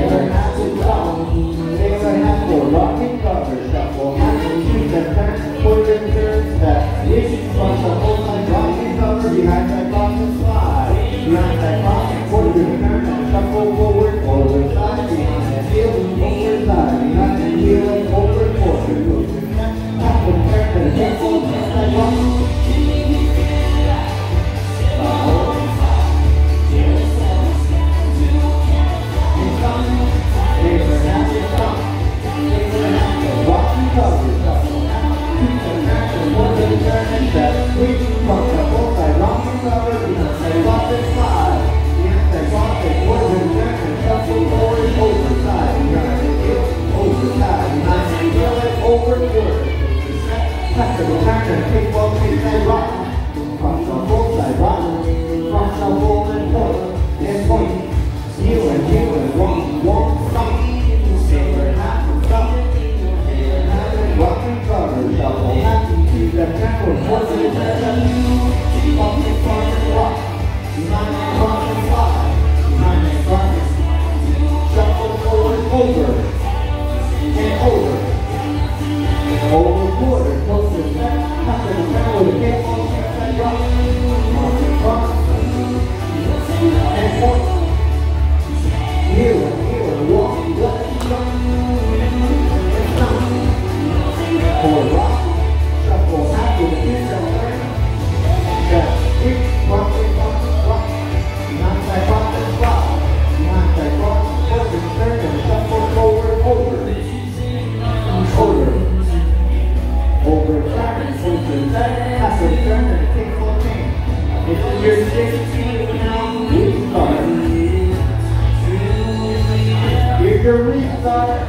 Sailor hats and songs. Sailor hats for rocking covers, shuffle hats and shoes and turns, push and turns that reach from the whole side, rocking cover behind that cross and slide. Behind that cross and push and turn and shuffle forward, forward side, behind that heel, over side, behind that heel, over, forward, push and turn, tap and turn and shuffle, behind that cross. Your restart.